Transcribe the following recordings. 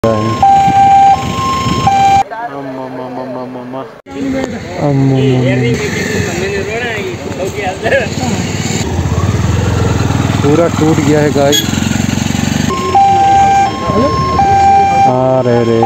पूरा टूट गया है गाइस। रे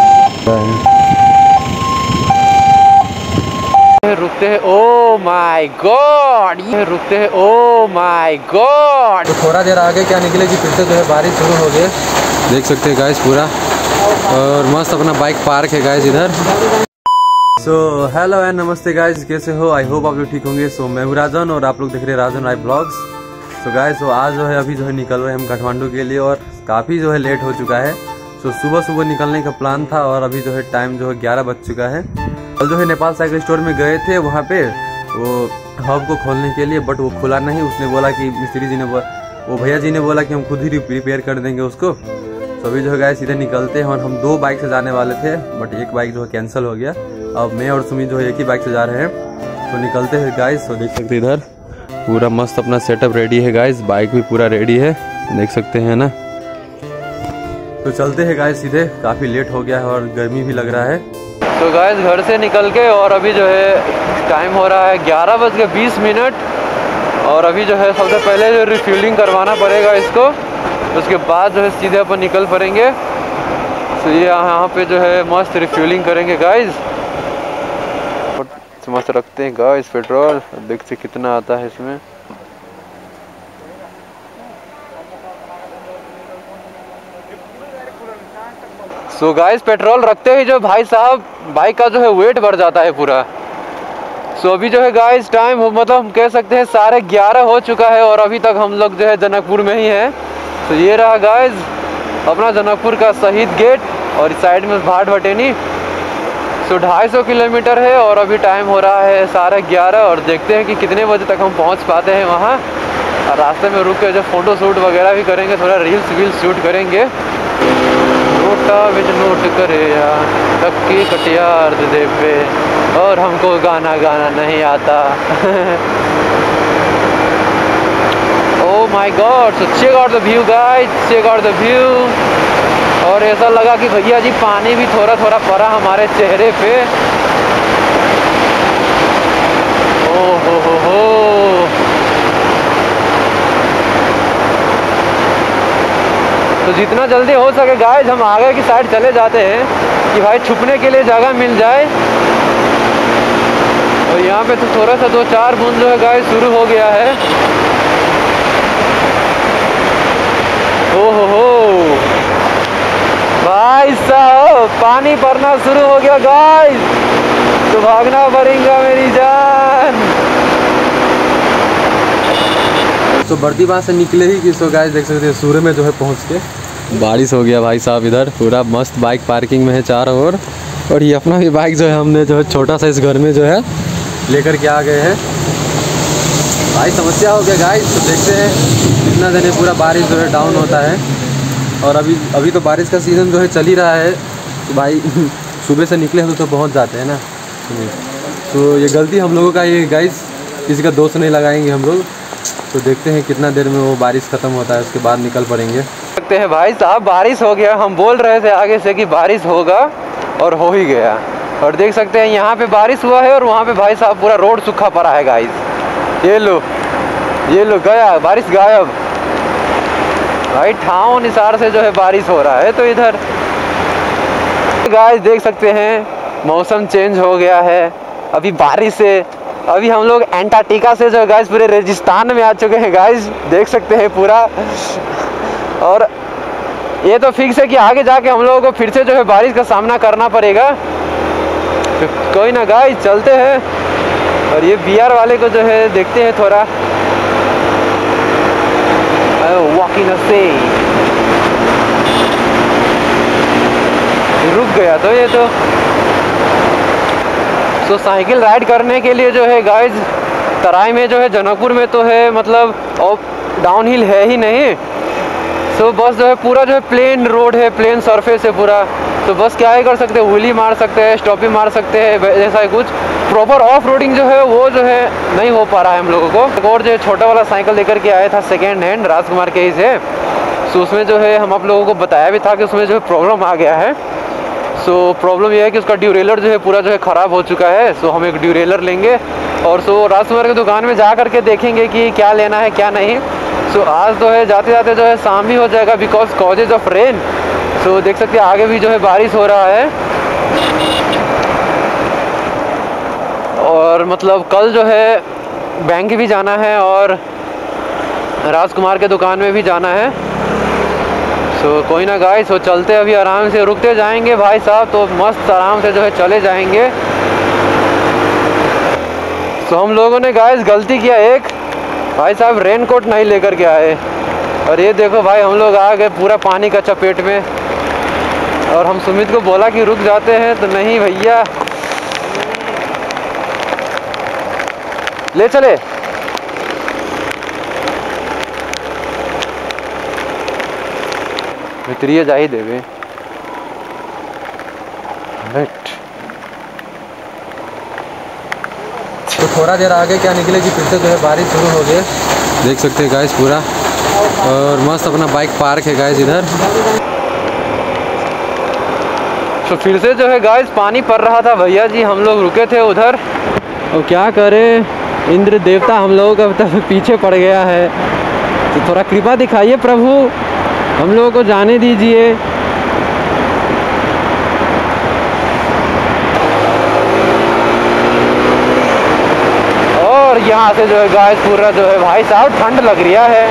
रुकते हैं। ओ माय गॉड, ये रुकते हैं। Oh my god. तो थोड़ा देर आगे क्या निकलेगी, फिर से जो है बारिश शुरू हो गई। देख सकते हैं गाइस पूरा, और मस्त अपना बाइक पार्क है गाइस इधर। So hello and namaste guys, कैसे हो? आई होप आप लोग ठीक होंगे। सो मैं हूँ राजन और आप लोग देख रहे हैं राजन राय ब्लॉग्स। सो गाइस आज जो है अभी जो है निकल रहे हैं हम काठमांडू के लिए, और काफ़ी जो है लेट हो चुका है। सो सुबह निकलने का प्लान था और अभी जो है टाइम जो है 11 बज चुका है। कल जो है नेपाल साइकिल स्टोर में गए थे, वहाँ पे वो हब को खोलने के लिए, बट वो खुला नहीं। उसने बोला कि मिस्त्री जी ने वो भैया जी ने बोला कि हम खुद ही रिपेयर कर देंगे उसको। तो अभी जो है गाइस सीधे निकलते हैं, और हम 2 बाइक से जाने वाले थे, बट एक बाइक जो है कैंसिल हो गया। अब मैं और सुमित जो है एक ही बाइक से जा रहे हैं। तो निकलते हैं गाइस। तो देख सकते हैं इधर पूरा मस्त अपना सेटअप रेडी है गाइस, बाइक भी पूरा रेडी है, देख सकते हैं ना। तो चलते हैं गाइस सीधे, काफ़ी लेट हो गया है और गर्मी भी लग रहा है। तो गाइस घर से निकल के, और अभी जो है टाइम हो रहा है 11:20, और अभी जो है सबसे पहले जो रिफ्यूलिंग करवाना पड़ेगा इसको, उसके बाद जो है सीधे अपन निकल पड़ेंगे। तो ये यहाँ पे जो है मस्त रिफ्यूलिंग करेंगे गाइस। मस्त रखते हैं गाइस पेट्रोल, देखते कितना आता है इसमें। सो गाइस पेट्रोल रखते ही जो भाई साहब बाइक का जो है वेट बढ़ जाता है पूरा। सो अभी जो है गाइस टाइम मतलब हम कह सकते हैं 11:30 हो चुका है, और अभी तक हम लोग जो है जनकपुर में ही हैं। तो ये रहा गाइस अपना जनकपुर का शहीद गेट, और इस साइड में भाट भटेनी। सो 250 किलोमीटर है, और अभी टाइम हो रहा है 11:30, और देखते हैं कि कितने बजे तक हम पहुंच पाते हैं वहां। और रास्ते में रुक के जो फोटो शूट वगैरह भी करेंगे, थोड़ा रील्स शूट करेंगे। नोटा विच नोट करे या टक्की कटियार दे पे, और हमको गाना नहीं आता। Oh my God! So check out the view guys, check out the view। और ऐसा लगा कि भैया जी पानी भी थोड़ा पड़ा हमारे चेहरे पे। ओह हो। तो जितना जल्दी हो सके गाइस हम आगे की साइड चले जाते हैं, कि भाई छुपने के लिए जगह मिल जाए। और यहाँ पे तो थोड़ा सा 2-4 बूंद जो है गाइस शुरू हो गया है। ओह हो भाई साहब पानी पड़ना शुरू हो गया गाइस, तो भागना पड़ेगा मेरी जान। तो बर्दी बात से निकले ही कि सो गाइस देख सकते हैं सूर्य में जो है पहुंच के बारिश हो गया भाई साहब। इधर पूरा मस्त बाइक पार्किंग में है चारों ओर, और ये अपना भी बाइक जो है हमने जो है छोटा सा इस घर में जो है लेकर के आ गए हैं। भाई समस्या हो गया गाइस। तो देखते हैं कितना दिन पूरा बारिश जो है डाउन होता है, और अभी तो बारिश का सीज़न जो है चल ही रहा है। तो भाई सुबह से निकले हम तो पहुँच जाते हैं ना। तो ये गलती हम लोगों का ये गाइस, किसी का दोष नहीं लगाएंगे हम लोग। तो देखते हैं कितना देर में वो बारिश ख़त्म होता है, उसके बाद निकल पड़ेंगे। देखते हैं भाई साहब बारिश हो गया, हम बोल रहे थे आगे से कि बारिश होगा, और हो ही गया। और देख सकते हैं यहाँ पे बारिश हुआ है, और वहाँ पे भाई साहब पूरा रोड सूखा पड़ा है गाइस। ये लो गया, बारिश गायब। भाई ठाव निसार से जो है बारिश हो रहा है। तो इधर गाइस देख सकते हैं मौसम चेंज हो गया है, अभी बारिश से अभी हम लोग एंटार्क्टिका से जो गाइस पूरे रेगिस्तान में आ चुके हैं गाइस, देख सकते हैं पूरा। और ये तो फिक्स है कि आगे जाके हम लोगों को फिर से जो है बारिश का सामना करना पड़ेगा। तो कोई ना गाइस चलते हैं, और ये बिहार वाले को जो है देखते हैं थोड़ा वॉकिंग से रुक गया। तो ये तो साइकिल राइड करने के लिए जो है गाइस तराई में जो है जनकपुर में तो है मतलब डाउन हिल है ही नहीं। सो बस जो है पूरा जो है प्लेन रोड है, प्लेन सरफेस है पूरा। तो बस क्या ही कर सकते हैं, व्हीली मार सकते हैं, स्टॉपी मार सकते हैं, ऐसा ही कुछ। प्रॉपर ऑफ रोडिंग जो है वो जो है नहीं हो पा रहा है हम लोगों को। और जो छोटा वाला साइकिल लेकर के आया था सेकेंड हैंड राजकुमार के ही से। सो उसमें जो है हम आप लोगों को बताया भी था कि उसमें जो है प्रॉब्लम आ गया है। सो प्रॉब्लम यह है कि उसका ड्यूरेलर जो है पूरा जो है ख़राब हो चुका है। सो हम एक ड्यूरेलर लेंगे और सो राजकुमार की दुकान में जा करके देखेंगे कि क्या लेना है क्या नहीं। सो आज जो है जाते जाते जो है शाम भी हो जाएगा because causes of rain. So देख सकते हैं आगे भी जो है बारिश हो रहा है और मतलब कल जो है बैंक भी जाना है और राजकुमार के दुकान में भी जाना है। सो कोई ना गाइस, सो चलते अभी आराम से, रुकते जाएंगे भाई साहब तो मस्त आराम से जो है चले जाएंगे। सो हम लोगों ने गाइस गलती किया एक, भाई साहब रेन कोट नहीं लेकर के आए और ये देखो भाई हम लोग आ गए पूरा पानी का चपेट में। और हम सुमित को बोला कि रुक जाते हैं तो नहीं भैया ले चले। भितरिए जा ही देवे तो थोड़ा देर आगे क्या निकले कि फिर से जो है बारिश शुरू हो गई। देख सकते हैं गाइस पूरा, और मस्त अपना बाइक पार्क है गाइस इधर। तो फिर से जो है गाइस पानी पड़ रहा था भैया जी, हम लोग रुके थे उधर और क्या करें, इंद्र देवता हम लोगों का तो पीछे पड़ गया है। तो थोड़ा कृपा दिखाइए प्रभु, हम लोगों को जाने दीजिए। और यहाँ से जो है गाइस पूरा जो है भाई साहब ठंड लग रहा है।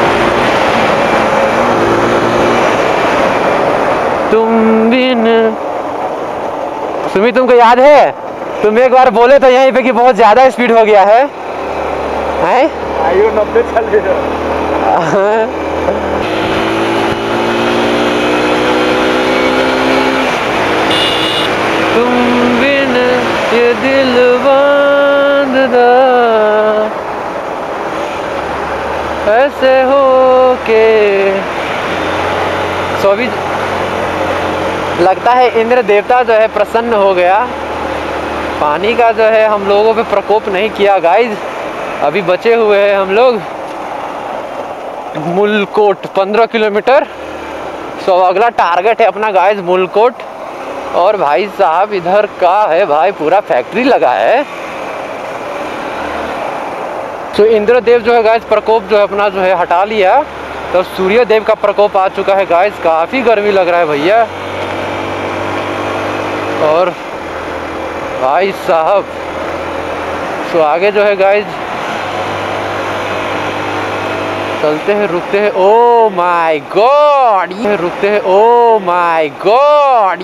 तुम बिन सुमित, तुमको याद है तुम एक बार बोले थे यहीं पे कि बहुत ज्यादा स्पीड हो गया है, हैं? 90 चल रहा। तुम बिन ये दिल बांधदा ऐसे हो के। सो अभी लगता है इंद्र देवता जो है प्रसन्न हो गया, पानी का जो है हम लोगों पे प्रकोप नहीं किया गाइज। अभी बचे हुए हैं हम लोग मुलकोट 15 किलोमीटर। सो अगला टारगेट है अपना गाइज मुलकोट। और भाई साहब इधर का है भाई पूरा फैक्ट्री लगा है। तो इंद्रदेव जो है गाइज प्रकोप जो है अपना जो है हटा लिया, तो सूर्य देव का प्रकोप आ चुका है गाइज। काफ़ी गर्मी लग रहा है भैया। और भाई साहब तो आगे जो है गाइज चलते हैं, रुकते हैं। ओ माय गॉड, ये रुकते हैं। ओ माय गॉड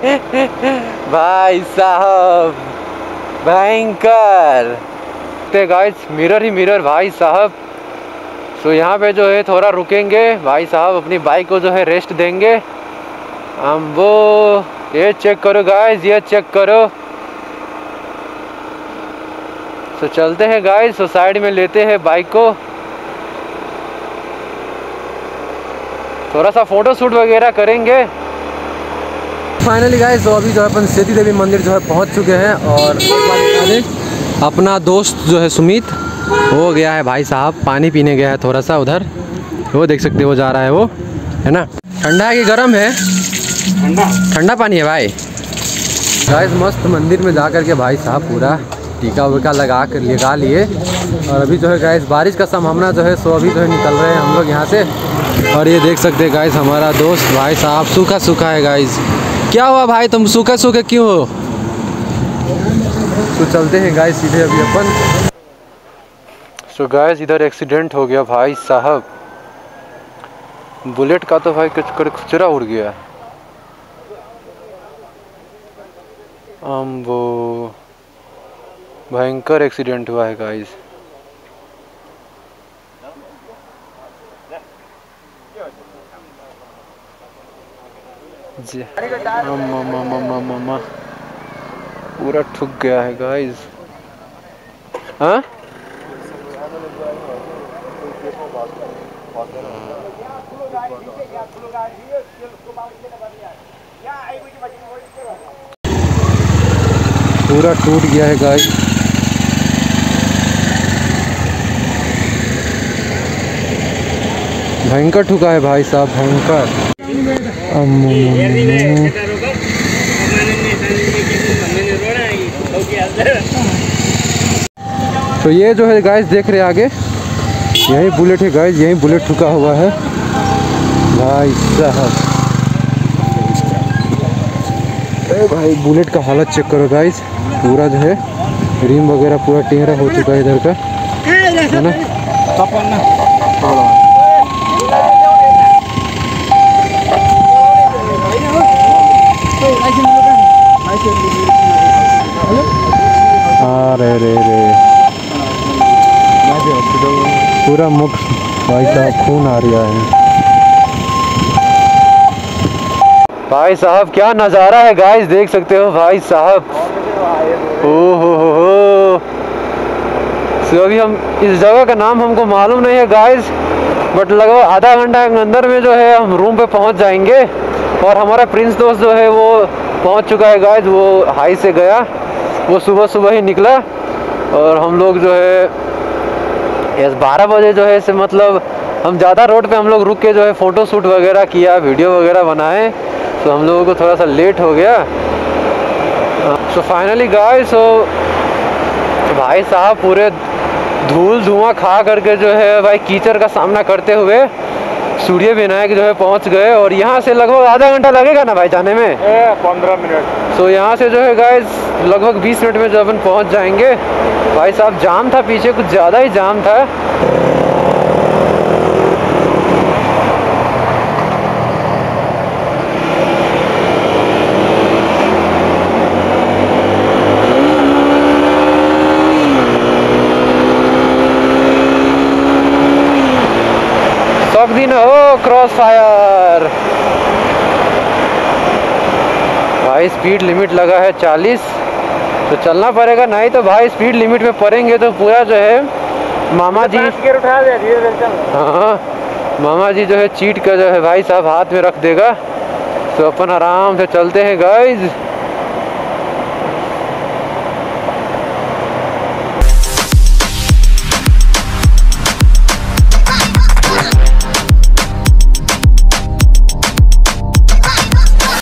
भाई साहब भयंकर गाइज, मिरर ही मिरर भाई साहब। तो यहाँ पे जो है थोड़ा रुकेंगे भाई साहब, अपनी बाइक को जो है रेस्ट देंगे हम। वो ये चेक करो गाइज, ये चेक करो। तो चलते हैं गाइज, तो साइड में लेते हैं बाइक को, थोड़ा सा फोटो शूट वगैरह करेंगे। फाइनली गाइज तो अभी जो है अपन सेती देवी मंदिर जो है पहुंच चुके हैं। और एक बार बता दें, अपना दोस्त जो है सुमित हो गया है भाई साहब, पानी पीने गया है थोड़ा सा उधर, वो देख सकते हो वो जा रहा है, वो है ना। ठंडा है कि गर्म है? ठंडा पानी है भाई। गाइस मस्त मंदिर में जा कर के भाई साहब पूरा टीका वीका लगा लिए। और अभी जो है गाइस बारिश का संभावना जो है, सो अभी जो है निकल रहे हैं हम लोग यहाँ से। और ये देख सकते हैं गाइस हमारा दोस्त भाई साहब सूखा सूखा है गाइस। क्या हुआ भाई, तुम सूखा सूखा क्यों हो? तो चलते हैं गाइस सीधे अभी अपन। सो गाइस इधर एक्सीडेंट हो गया भाई साहब, बुलेट का तो भाई कचरा उड़ गया। वो भयंकर एक्सीडेंट हुआ है गाइस। जी मामा पूरा ठुक गया है गाइस। हाँ पूरा टूट गया है गाइस। भयंकर ठुका है भाई साहब, भयंकर। तो ये जो है गाइस देख रहे हैं आगे, यही बुलेट है गाइस, यही बुलेट ठुका हुआ है भाई साहब। भाई बुलेट का हालत चेक करो गाइस, पूरा जो है रिम वगैरह पूरा टेढ़ा हो चुका है इधर का, है ना। अरे रे पूरा मुख भाई साहब खून आ रहा है। भाई साहब क्या नज़ारा है गाइस, देख सकते हो भाई साहब। ओहो तो अभी हम इस जगह का नाम हमको मालूम नहीं है गाइस, बट लगभग आधा घंटा के अंदर में जो है हम रूम पे पहुंच जाएंगे। और हमारा प्रिंस दोस्त जो है वो पहुंच चुका है गाइस, वो हाई से गया, वो सुबह सुबह ही निकला। और हम लोग जो है 12 बजे जो है से मतलब हम ज़्यादा रोड पे हम लोग रुक के जो है फ़ोटो शूट वगैरह किया, वीडियो वगैरह बनाए, तो हम लोगों को थोड़ा सा लेट हो गया। सो फाइनली गाइस, सो भाई साहब पूरे धूल धुआं खा करके जो है भाई कीचड़ का सामना करते हुए सूर्य विनायक जो है पहुंच गए। और यहाँ से लगभग आधा घंटा लगेगा ना भाई जाने में, 15 मिनट। सो यहाँ से जो है गाइस लगभग 20 मिनट में जो अपन पहुँच जाएंगे। भाई साहब जाम था पीछे, कुछ ज़्यादा ही जाम था। दिन हो क्रॉस फायर भाई, स्पीड लिमिट लगा है 40, तो चलना पड़ेगा, नहीं तो भाई स्पीड लिमिट में पड़ेंगे तो पूरा जो है मामा जी उठा दे, धीरे चल। हाँ मामा जी जो है चीट का जो है भाई साहब हाथ में रख देगा। तो अपन आराम से चलते हैं गाइज।